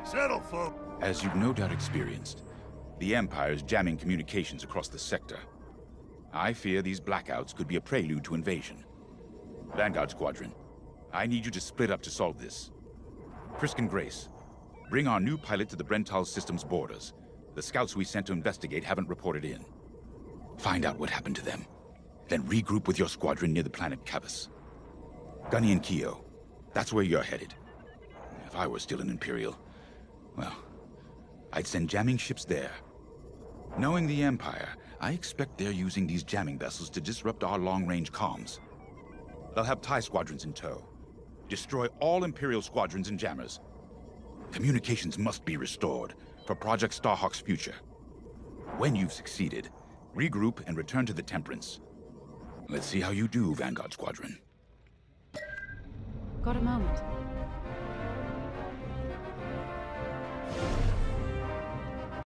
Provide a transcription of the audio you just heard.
Settle, folks. As you've no doubt experienced, the Empire is jamming communications across the sector. I fear these blackouts could be a prelude to invasion. Vanguard Squadron, I need you to split up to solve this. Frisk and Grace, bring our new pilot to the Brental system's borders. The scouts we sent to investigate haven't reported in. Find out what happened to them. Then regroup with your squadron near the planet Cavus. Gunny and Keo, that's where you're headed. If I were still an Imperial, well, I'd send jamming ships there. Knowing the Empire, I expect they're using these jamming vessels to disrupt our long-range comms. They'll have TIE squadrons in tow. Destroy all Imperial squadrons and jammers. Communications must be restored for Project Starhawk's future. When you've succeeded, regroup and return to the Temperance. Let's see how you do, Vanguard Squadron. Got a moment?